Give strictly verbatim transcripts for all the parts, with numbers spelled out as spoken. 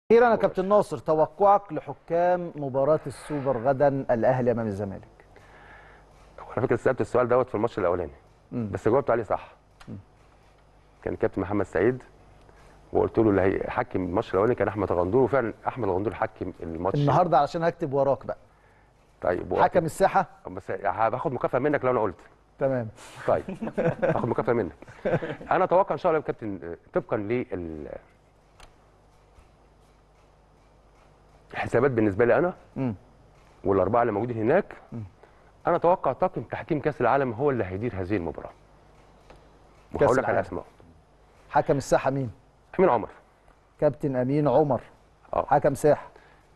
أخيرا يا كابتن ناصر، توقعك لحكام مباراة السوبر غدا الأهلي أمام الزمالك؟ على فكرة سألت السؤال دوت في الماتش الأولاني بس جاوبت عليه صح. مم. كان كابتن محمد سعيد وقلت له اللي هيحكم الماتش الأولاني كان أحمد غندور، وفعلا أحمد غندور حكم الماتش النهارده علشان هكتب وراك بقى. طيب حكم الساحة؟ بس هاخد مكافأة منك لو أنا قلت. تمام. طيب هاخد مكافأة منك. أنا أتوقع إن شاء الله يا كابتن طبقا لل الحسابات بالنسبه لي انا م. والاربعه اللي موجودين هناك م. انا اتوقع طاقم تحكيم كاس العالم هو اللي هيدير هذه المباراه. وهقول لك على اسماء. حكم الساحه مين؟ امين عمر. كابتن امين عمر. اه حكم ساحه.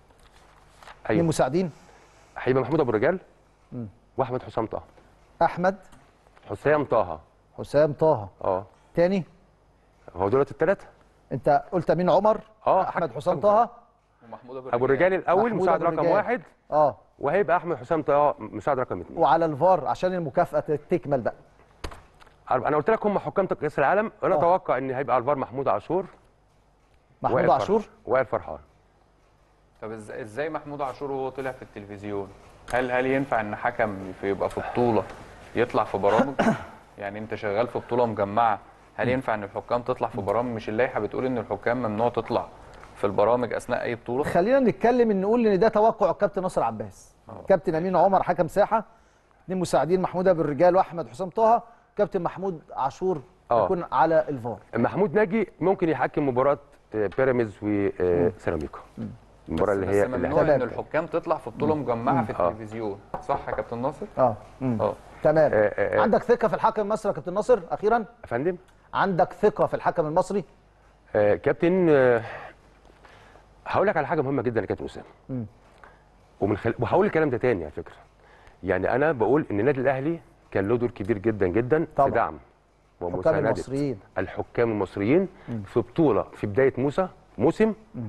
ايوه. مين مساعدين؟ هيبقى محمود ابو الرجال م. واحمد حسام طه. احمد حسام طه. حسام طه. اه تاني؟ هو دولت الثلاثه. انت قلت امين عمر. اه احمد حسام طه ومحمود ابو, أبو الرجال الاول مساعد رقم واحد. اه وهيبقى احمد حسام طه مساعد رقم اثنين. وعلى الفار عشان المكافاه تكمل بقى. انا قلت لك هم حكام كاس العالم. انا اتوقع ان هيبقى على الفار محمود عاشور. محمود عاشور وائل فرحان. طب ازاي محمود عاشور وهو طلع في التلفزيون؟ هل هل ينفع ان حكم يبقى في بطوله يطلع في برامج؟ يعني انت شغال في بطوله مجمعه، هل ينفع ان الحكام تطلع في برامج؟ مش اللائحه بتقول ان الحكام ممنوع تطلع في البرامج اثناء اي بطوله؟ خلينا نتكلم ان نقول ان ده توقع الكابتن ناصر عباس. أوه. كابتن امين عمر حكم ساحه، اثنين مساعدين محمود ابو الرجال واحمد حسام طه، كابتن محمود عاشور يكون على الفار. محمود ناجي ممكن يحكم مباراه بيراميدز وسيراميكا. المباراه اللي هي ممنوع ان الحكام تطلع في بطوله مجمعه في التلفزيون، صح يا كابتن ناصر؟ اه اه تمام. آه آه عندك ثقه في الحكم المصري يا كابتن ناصر؟ اخيرا يا فندم، عندك ثقه في الحكم المصري؟ آه كابتن، آه هقول لك على حاجه مهمه جدا يا كابتن اسامه. ومن خل... وهقول الكلام ده تاني على فكره. يعني انا بقول ان النادي الاهلي كان له دور كبير جدا جدا طبعا في دعم ومسانده الحكام المصريين مم. في بطوله في بدايه موسى موسم مم.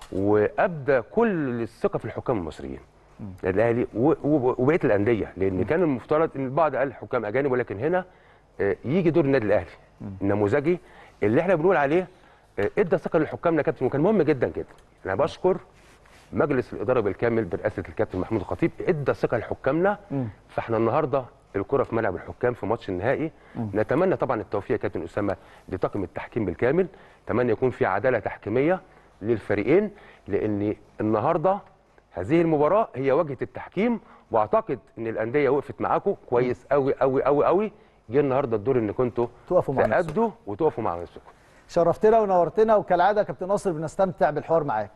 وابدى كل الثقه في الحكام المصريين الاهلي وبقيه الانديه، لان مم. كان المفترض ان البعض قال حكام اجانب، ولكن هنا يجي دور النادي الاهلي النموذجي اللي احنا بنقول عليه ادى ثقه لحكامنا كابتن، وكان مهم جدا جدا. انا بشكر مجلس الاداره بالكامل برئاسه الكابتن محمود الخطيب، ادى ثقه لحكامنا. فاحنا النهارده الكره في ملعب الحكام في ماتش النهائي. مم. نتمنى طبعا التوفيق يا كابتن اسامه لطاقم التحكيم بالكامل، اتمنى يكون في عداله تحكيميه للفريقين، لان النهارده هذه المباراه هي واجهه التحكيم، واعتقد ان الانديه وقفت معاكم كويس قوي قوي قوي قوي. جه النهارده الدور ان كنتوا تقفوا مع تأدوا وتقفوا مع نفسكم. شرفتنا ونورتنا، وكالعاده يا كابتن ناصر بنستمتع بالحوار معاك.